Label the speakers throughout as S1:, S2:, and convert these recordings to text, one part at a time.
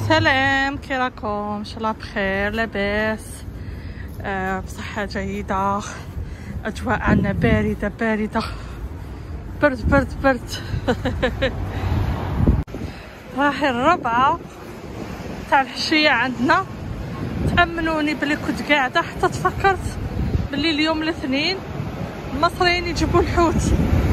S1: سلام، كي راكم؟ ان شاء الله بخير، لاباس، بصحة جيدة. اجواء عنا باردة باردة، برد برد برد. راهي الربعة تاع الحشية عندنا. تأمنوني بلي كنت قاعدة حتى تفكرت بلي اليوم الاثنين المصريين يجيبوا الحوت.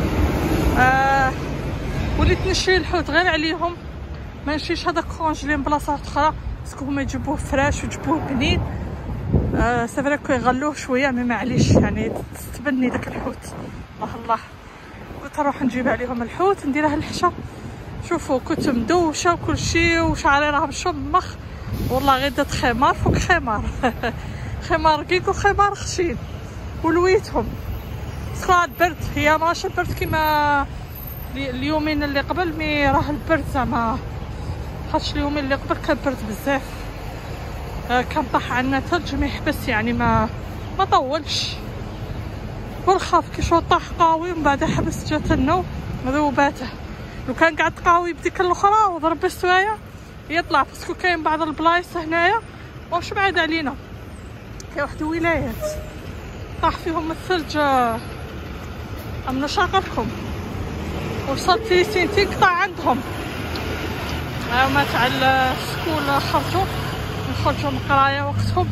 S1: وليت نشري الحوت غير عليهم، ما نشريش هذا كونجلي من بلاصات اخرى، باسكو هما يجيبوه فريش ويجيبوه بنين. سي فري كو يغلوه شويه، مي معليش يعني تستبني داك الحوت. الله الله، قلت نروح نجيب عليهم الحوت نديره الحشا. شوفوا كنت مدوشه وكل شيء وشعري راه مشمخ، والله غير درت خمار فوق خمار. خمار رقيق وخمار خشين ولويتهم. باسكو البرد هي ماشي البرد كيما اليومين اللي قبل، مي راه البرد زعما خاطش اليومين اللي قبل كان برد بزاف. كان طاح عنا ثلج ما يحبس، يعني ما طولش، ونخاف كي شو طاح قاوي ومن بعد حبس جات النوم ذوباته. لو كان قاعد قاوي بديك الاخرى وضرب السوايع يطلع، باسكو كاين بعض البلايص هنايا واش بعاد علينا، كاين واحد الولايات طاح فيهم الثلج. امنا شاقلكم وصلت 30 تقطع عندهم. هما تاع السكول خرجوا من القرايه وقتهم،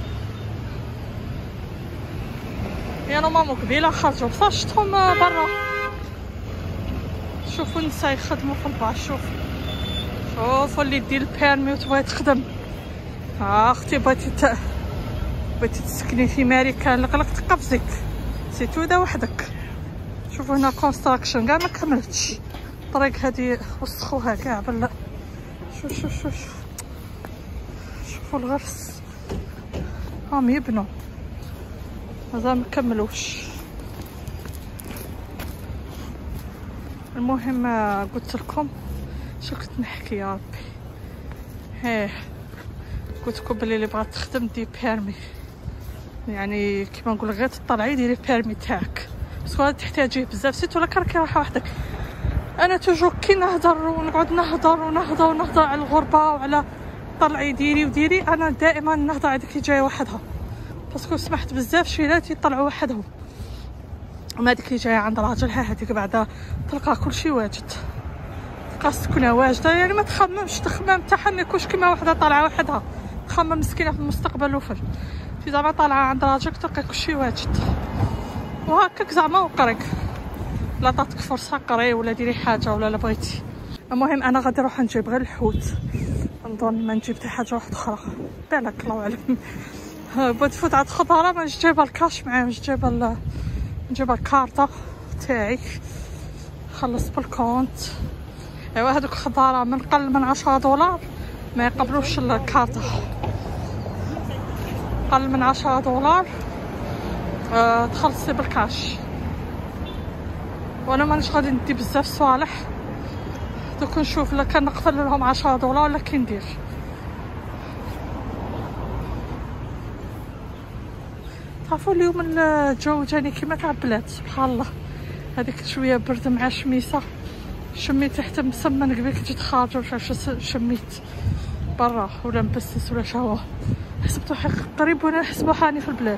S1: يعني مامو قبيله خرجوا بصح شفتهم برا. شوفوا النساء يخدموا في الباش، شوفوا اللي دير البيرمي وتبغي تخدم. اختي بغيتي تسكني في ماريكان لقلق تقفزك سيتو دا وحدك. شوفوا هنا كونستراكشن كاع ما كملتش، الطريق هذه وسخوها كاع بلا. شوفوا الغرس راهم يبنوا، مازال مكملوش. المهم قلت لكم شو كنت نحكي يا ربي. قلت لكم بلي اللي بغات تخدم دي بيرمي، يعني كيما نقول غير تطلعي ديري بيرمي تاعك، بس هذا تحتاجيه بزاف، سيتو لا كركي رايحه وحدك. انا توجو كي نهضر ونقعد نهضر على الغربه وعلى طلعي ديري، انا دائما نهضر على ديك جايه وحدها، باسكو سمحت بزاف شيلات يطلعوا وحدهم. وما ديك اللي جايه عند راجلها هذيك بعدا تلقى كلشي واجد، تلقى السكنه واجده، يعني ما تخممش التخمام تاعها ما يكونش كيما وحده طالعه وحدها تخمم مسكينه في المستقبل وفل. في زعما طالعه عند راجلك تلقى كلشي واجد، وهكاك زعما وقريك لا تعطيك فرصه قري ولا ديري حاجه ولا بغيتي. المهم انا غادي نروح نجيب غير الحوت، نظن ما نجيب حتى حاجه واحده اخرى، بالك الله اعلم. بغيت نفوت عند خضاره، ما نجي جايبه الكاش معايا، مش نجيب الكارطه تاعي خلص بالكونت. ايوا هذوك خضاره من قل من 10 دولار ما يقبلوش الكارطه، قل من 10 دولار تخلصي بالكاش. وانا مانيش غادي ندي بزاف صوالح، دوك نشوف لا كان نقفل لهم 10 دولار ولا كي ندير. تعرفوا اليوم الجو جاني كيما تاع البلاد، سبحان الله. هذيك شويه برد مع شميسه، شميت حتى مسمن قبل كنت خارجه واش شميت برا ولا مبسس ولا شهوه، حسبتو قريب وانا نحسبو حاني في البلاد.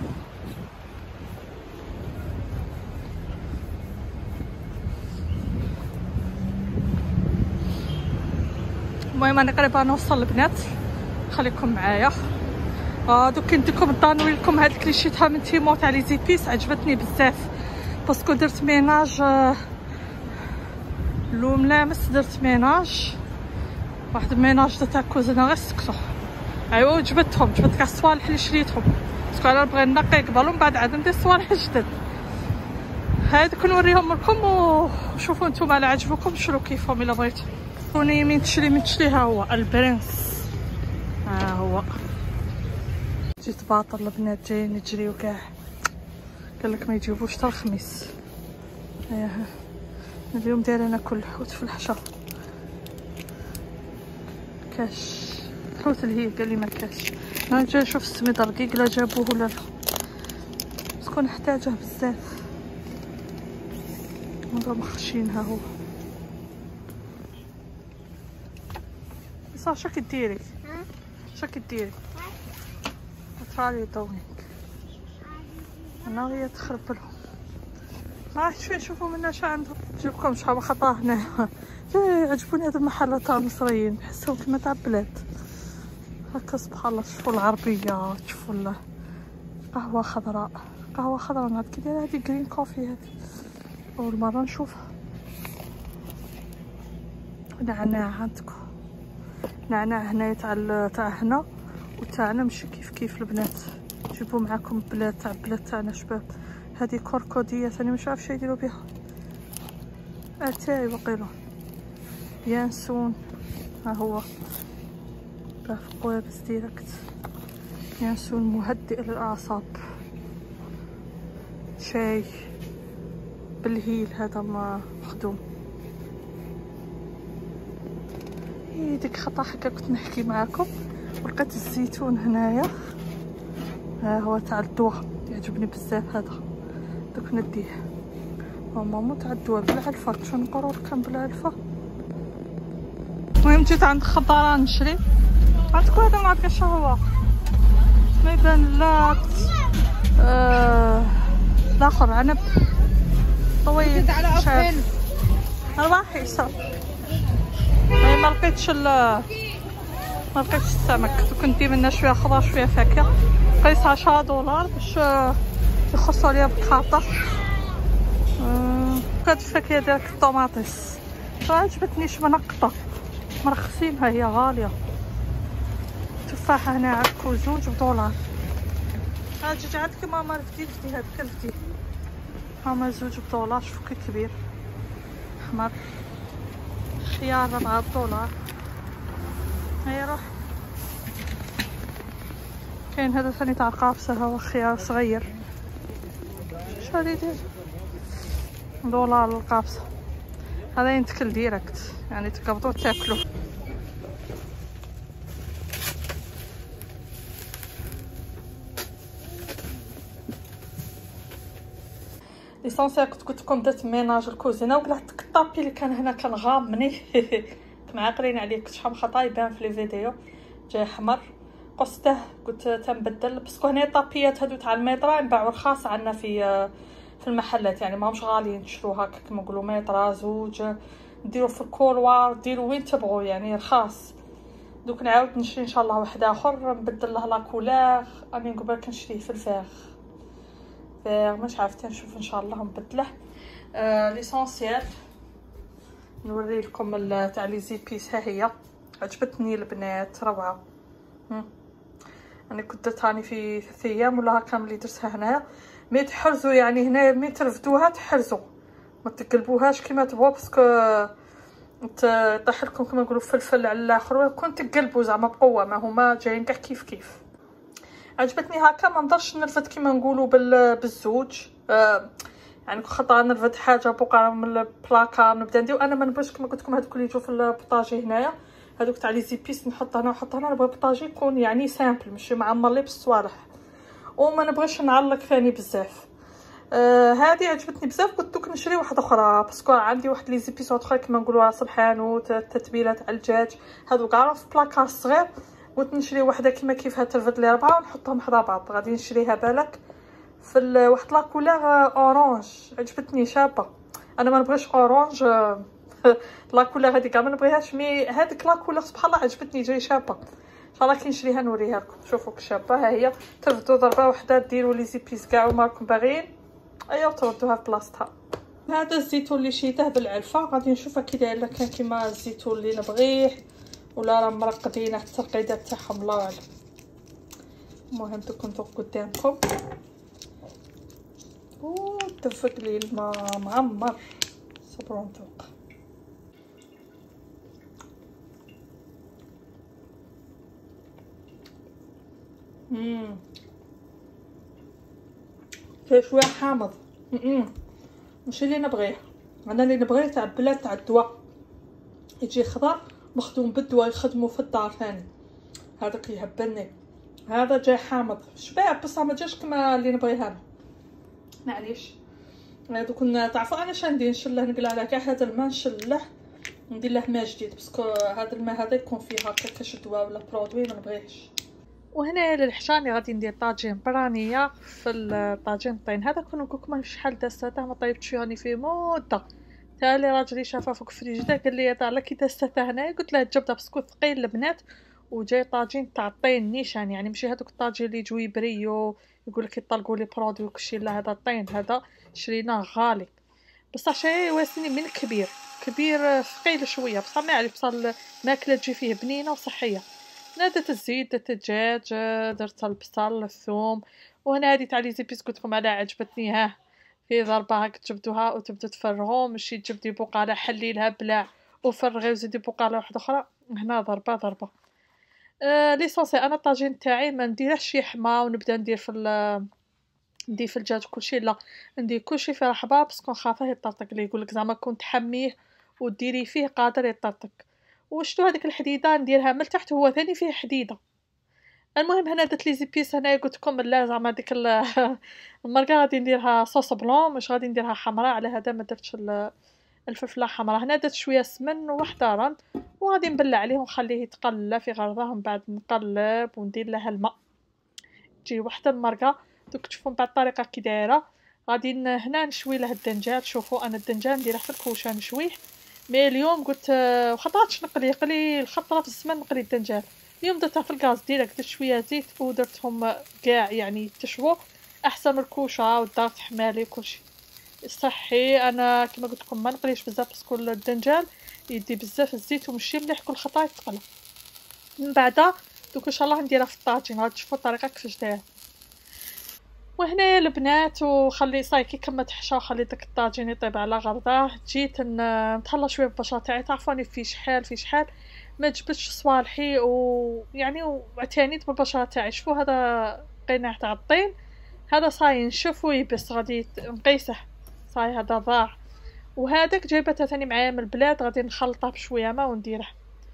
S1: المهم انا قريبه نوصل البنات، خليكم معايا. دوك نديكم الضانوي لكم هاد الكليشيتها من تيمو تاع لي زيبيس، عجبتني بزاف باسكو درت ميناج لوملامس، درت ميناج واحد الميناج تاع كوزينه غير سكتو. ايوا جبت كاع الصوالح اللي شريتهم، باسكو انا نبغي نقي قبل ومن بعد عاد ندير صوالح جدد. هادوك نوريهم لكم وشوفوا نتوما الا عجبوكم شرو كيفهم الا بغيتو. كوني من تشري ها هو البرنس، ها هو. جيت باطل البنات جايين يجريو كاع، قالك ما يجيبوش حتى الخميس. اليوم دايره ناكل الحوت في الحشا، كاش الحوت اللي هي قال لي ما كاش. انا جاي نشوف السميد رقيق لا جابوه ولا لا، باسكو نحتاجه بزاف. هذا مخشين ها هو صافي شا كديري شا كديري ترالي دوينك انا وهي تخرب لهم. شوي نشوفوا منا شا عندهم. نجيبكم شحال خطا هنا. عجبوني هاد المحلات تاع المصريين نحسهم كيما تاع البلاد هكا سبحان الله. تشوفوا العربيه تشوفوا قهوه خضراء قهوه خضراء نهار كي دايره هادي جرين كوفي هادي اول مره نشوفها. نعناع عندكم نعناع هنايا تاع هنا وتاعنا ماشي كيف البنات. جيبوا معاكم بلاد تاعنا شباب. هذه كركوديه ثاني مش عارف شنو يديروا بها. اتاي وقيله يانسون ها هو في قوابس ديريكت. يانسون مهدئ للاعصاب. شاي بالهيل هذا ما مخدوم. ديك خطا هكا كنت نحكي معاكم ولقيت الزيتون هنايا. ها هو تاع الدواء يعجبني بزاف هذا دوك نديه. ماما تاع الدواء بالعلفه كنت نقرر كان بالعلفه. المهم جيت عند خضاره نشري. عندكم هذا ما عرفتش هو ما يبان لا الاخر عنب طويل شاف رواحي صافي. ما لقيتش السمك دوك ندي منه شويه خضر شويه فاكهه. قيس 10 دولار باش يخصوا ليا بكاطه. هاد الفاكهه ديال الطوماطيس عجبتنيش منقطه مرخصين. ها هي غاليه. تفاحه هنا عندكم 2 بدولار. ها جيت عندك ماما رفدي هاد كلفتي هما 2 بدولار. شوفوا كي كبير احمر. خيار 4 دولار. هيا روح. كاين هذا ثاني تاع القابسه هو خيار صغير. شحال يدير دولار القابسه. هذا ينتكل ديريكت يعني تقبضوا تاكلوا. ليسونسيال كنت قلت لكم درت ميناج الكوزينه وقلعت الطابي اللي كان هنا كان غامني. معقرين عليه كنت شحال خطا يبان في لي فيديو جاي احمر. قصته قلت تنبدل باسكو هنا طابيات هادو تاع الميطرا ينباعوا رخاص عندنا في المحلات يعني ماهمش غاليين. تشرو هكا كيما نقولوا ميطرا 2 ديروا في الكولوار ديروا وين تبغوا يعني رخاص. دوك نعاود نشري ان شاء الله واحد اخر نبدل له لا كولور. راني قبل كنشريه في الفيغ مش عرفت نشوف ان شاء الله نبدله. ليسونسيال نوري لكم تاع لي زيبيس. ها هي عجبتني البنات روعه. انا كنت درتها في 3 ايام ولا هكا ملي درتها هنايا. مي تحرزوا يعني هنايا مي ترفدوها تحرزوا ما تقلبوهاش كيما تبغوا باسكو طيح لكم كما نقولوا فلفل على الاخر. كنت تقلبوا زعما بقوه ما هما جايين كاع كيف. عجبتني هكا ما نقدرش نرفد كيما نقولوا بالزوج. يعني خطا نرفد حاجه بقى من البلاكا نبدا ندير. انا ما نبغيش كما قلت لكم هذوك اللي يجوا في البوطاجي هنايا هذوك تاع لي زيبيس نحط هنا ونحط هنا. نبغي البوطاجي يكون يعني سامبل ماشي معمر لي بالصوالح وما نبغيش نعلق ثاني بزاف. هذه عجبتني بزاف. قلت دوك نشري واحده اخرى باسكو عندي واحد لي زيبيس اخرى كيما نقولوا راس الحانوت التتبيله تاع الدجاج هذوك كاع في بلاكار صغير. قلت نشري وحده كيما كيفها ترفد لي 4 ونحطهم حدا بعض. غادي نشريها بالك في واحد لا كولور اورانج عجبتني شابه. انا ما نبغيش اورانج لا كولور هذيك ما نبغيهاش مي هذيك لا كولور سبحان الله عجبتني جاي شابه. ان شاء الله كي نشريها نوريها لكم. شوفوا كشابه. ها هي ترفدوا ضربه واحده ديروا لي زيبيس كاع وما راكم باغيين ايوا تردوها في بلاصتها. هذا الزيتون اللي شيته بالعلفه غادي نشوفها كي داير. كان كيما الزيتون اللي نبغيه ولا راه مرقدين الترقيدات تاعهم الله اعلم. المهم دوك ندوق قدامكم. دفق لي الماء معمر. صبروا ندوق. فيه شويه حامض. ماشي اللي نبغيه. انا اللي نبغيه تاع بلاد تاع الدواء يجي خضر مخدوم بالدواء يخدموا في الدار ثاني. هذاك يهبلني. هذا جاي حامض شباب بصح ما جاش كما اللي نبغيها انا. معليش دوك تعرفوا انا شندي نشله نقلع على كاع هذا الماء نشله ندير له ماء جديد باسكو هذا الماء هذا يكون فيه هكا كشدوه ولا برودوي ما نبغيهش. وهنا للحشاني غادي ندير طاجين برانيه في الطاجين الطين هذا. كون نقول لكم شحال دازته ما طيبتش راني فيه مده. تالي راجلي شافه فوق فريجته قال لي طالع كي دازته هنايا. قلت له الجبده باسكو ثقيل البنات وجاي طاجين تاع الطين نيشان يعني ماشي هذوك الطاجين اللي يجوا يبريو يقول لك يطلقوا لي برودوي وكلشي. لا هذا الطين هذا شريناه غالي بصح شي واسني من كبير ثقيل شويه بصح ما عليه بصح الماكله تجي فيه بنينه وصحيه. هنا درت الزيت درت الدجاج درت البصل الثوم. وهنا هذه تاع لي زيبيس قلت لكم على عجبتني ها في ضربه هاك تجبدوها وتبدو تفرغوا ماشي تجبدي بقاله حليلها بلاع وفرغي وزيدي بقاله واحده اخرى. هنا ضربه ليسونسي انا الطاجين تاعي ما نديرهش يحمى ونبدا ندير في الدجاج كلشي. لا ندير كلشي في رحبه باسكو نخافه يطرطق لي. يقولك زعما كون تحميه وديري فيه قادر يطرطق. وشتو هذيك الحديده نديرها من تحت هو ثاني فيه حديده. المهم هنا درت لي زيبيس هنايا قلت لكم لا زعما ديك المرقه غادي نديرها صوص بلون مش غادي نديرها حمراء على هذا ما درتش الفلفله حمراء. هنا درت شويه سمن وحده وغادي نبلع عليه ونخليه يتقلى في غرضه. من بعد نقلب وندير له الماء تجي وحده المرقه. دوك تشوفوا من بعد الطريقه كي دايره. غادي هنا نشوي له الدنجال. شوفوا انا الدنجال نديره في الكوشه نشويه. مي اليوم قلت وخطراتش نقلي الخطره في الزمان نقلي الدنجال. اليوم درتها في الغاز ديريكت درت شويه زيت ودرتهم كاع يعني تشووا احسن من الكوشه والدار تحمالي كلشي صحي. انا كما قلت لكم ما نقليش بزاف باسكو الدنجال يدي بزاف الزيت ومشي مليح كل خطره يتقلى. من بعد دوك ان شاء الله نديرها في الطاجين غادي تشوفوا الطريقه كيفاش دايره. وهنايا البنات وخلي صاي كي كما تحشى وخلي داك الطاجين يطيب على غرضه. جيت نتهلا شويه بالبشره تاعي تعرفوني في شحال ما جبتش صوالحي ويعني واعتنيت بالبشره تاعي. شوفوا هذا قناع تاع الطين هذا صاي نشف ويبس غادي نقيسه صاي هذا ضاع. وهذاك جايبته ثاني معايا من البلاد غادي نخلطه بشويه ما ونديره.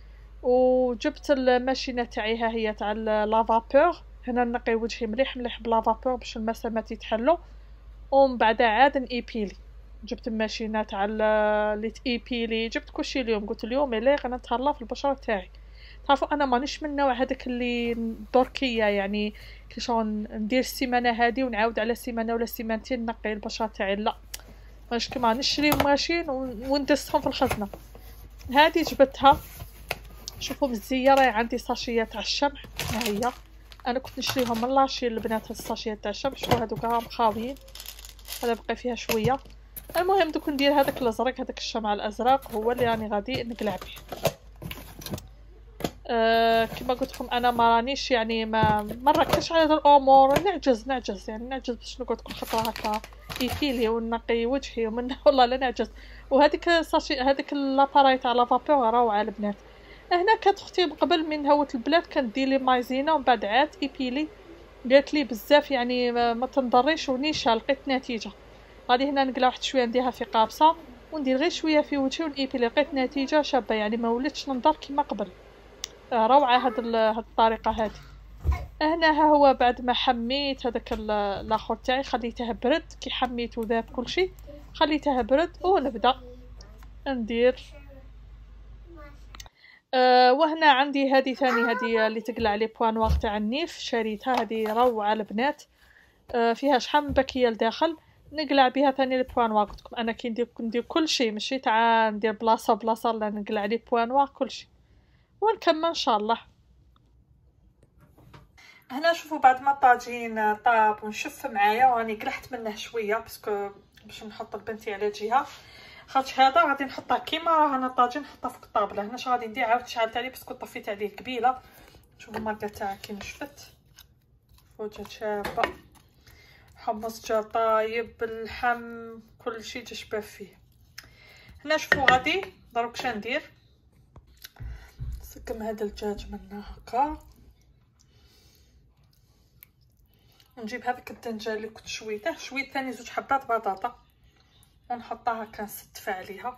S1: وجبت الماشينه تاعي ها هي تاع لافابور. هنا نقي وجهي مليح بلافابور باش المسامات يتحلوا ومن بعد عاد نيبيلي. جبت الماشينه تاع اللي تيبيلي جبت كلشي اليوم. قلت اليوم الا انا نتهلا في البشره تاعي. تعرفوا انا مانيش من النوع هذاك اللي دركيه يعني كي شغل ندير السيمانه هذه ونعاود على سيمانه ولا سيمانتين نقي البشره تاعي. لا ماش كيما نشري ماشين وندسهم في الخزنه. هذه جبتها شوفوا مزيه راهي عندي ساشيه تاع الشمع. ها هي انا كنت نشريهم من لاشي البنات هاد الساشيه تاع الشمع. شوفوا هذوك راهم خاويين هذا بقى فيها شويه. المهم دوك ندير هذاك الازرق هذاك الشمع الازرق هو اللي راني غادي نقلع به. كما قلت لكم انا ما رانيش يعني ما نركزش على هاد الامور. نعجز يعني نعجز باش نقعد كل خطره هكا يفيلي ونقي وجهي ومن والله لا نعجز. وهذيك ساشي هذيك لاباراي تاع لافابور روعه البنات. هنا كانت اختي قبل من هوت البلاد كانت دير لي مايزينا ومن بعد عاد ايبيلي قالت لي بزاف يعني ما تنضريش ونيشا لقيت نتيجه. غادي هنا نقلع واحد شويه نديرها في قابصه وندير غير شويه في وجهي ونيبيلي لقيت نتيجه شابه يعني ما وليتش ننضر كيما قبل. روعه هاد الطريقه هذه. هنا ها هو بعد ما حميت هذاك الاخر تاعي خليته برد. كي حميت وذاب كلشي خليته برد ونبدا ندير. وهنا عندي هذه ثاني هذه اللي تقلع لي بوانواغ تاع النيف شريتها. هذه روعه البنات فيها شحال من باكيه لداخل نقلع بها ثاني البوانواغ. قلت لكم انا كي ندير كل شيء ماشي تاع ندير بلاصه لا نقلع لي بوانواغ كل شيء ونكمل ان شاء الله. هنا شوفوا بعد ما الطاجين طاب ونشف معايا وراني قلحت منه شويه باسكو باش نحط البنتي على جهه خاطش هذا غادي نحطها كيما راه انا الطاجين نحطها فوق الطابله. هنا اش غادي ندير عاودت شعلت عليه باسكو طفيت عليه قبيله. شوفوا الماركه تاعها كي نشفت وجات شابه. حمص جا طايب باللحم كل شيء جا شباب فيه. هنا شوفوا غادي دروك شا ندير نسقم هذا الدجاج منا هكا ونجيب هذاك الدنجال اللي كنت شويته شويت ثاني 2 حبات بطاطا ونحطها هكا نستفع عليها.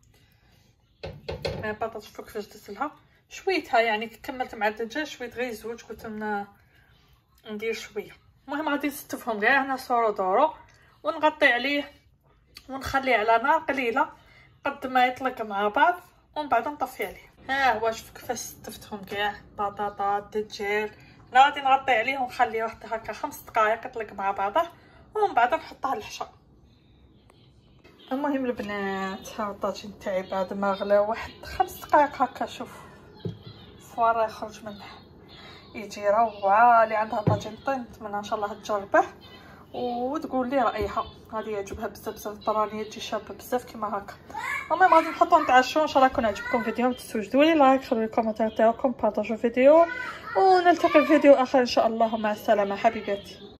S1: بطاطا شوفوا كيفاش درت لها شويتها يعني كملت مع الدجاج شويت غير 2 قلت ندير شويه. المهم غادي نستفهم غير هنا صورو دورو ونغطي عليه ونخليه على نار قليله قد ما يطلق مع بعض ومن بعد نطفي عليه. ها هو شوف كيفاش ستفتهم كاع بطاطا الدجاج. انا غادي نغطي عليه ونخليه واحد هكا 5 دقائق يطلق مع بعضه ومن بعد نحطها للحشا. المهم البنات ها الطاجين تاعي بعد ما غلا واحد 5 دقائق هكا. شوف الفوار يخرج منه يجي روعه. اللي عندها طاجين طين نتمنى ان شاء الله تجربه وتقول لي رايها. غادي يعجبها بزاف بزاف الطرانيه تجي شابه بزاف كيما هكا. المهم غادي نحطو نتعشوا ان شاء الله يكون عجبكم الفيديو. ما تنسوش ديروا لي لايك خلوا لي كومنتير تاعكم بارطاجوا الفيديو ونلتقي في فيديو اخر ان شاء الله. مع السلامه حبيباتي.